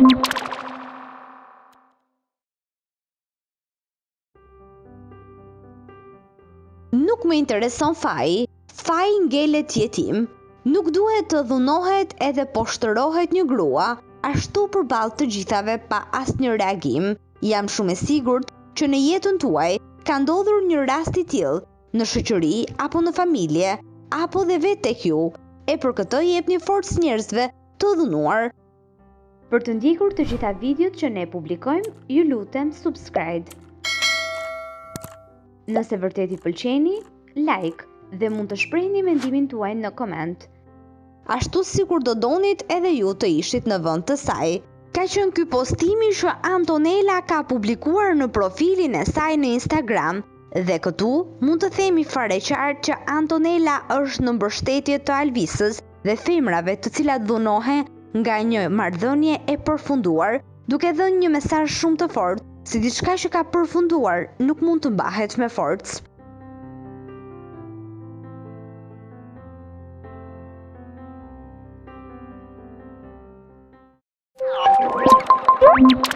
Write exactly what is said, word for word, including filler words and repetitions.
Nuk më intereson faji, faji ngelet jetim, nuk duhet të dhunohet edhe po shtërohet një grua, ashtu përballë të gjithave pa asnjë reagim. Jam shumë e sigurt që në jetën tuaj ka ndodhur një rast i tillë, në shoqëri apo në familje, apo dhe vetë tek ju, e për këtë jepni forcë njerëzve të dhunuar. Për të ndjekur të gjitha videot që ne publikojmë, ju lutem subscribe. Nëse vërtet i pëlqeni, like dhe mund të shprehni mendimin tuaj në koment. Ashtu sikur do donit edhe ju të ishit në vend të saj. Ka qenë ky postimi që Antonela ka publikuar në profilin e saj në Instagram dhe këtu mund të themi fare qartë që Antonela është në mbështetje të Alvisës dhe femrave të cilat dhunohen nga një marrëdhënie e përfunduar, duke dhënë një mesazh shumë të fortë se diçka që ka përfunduar nuk mund të mbahet me forcë.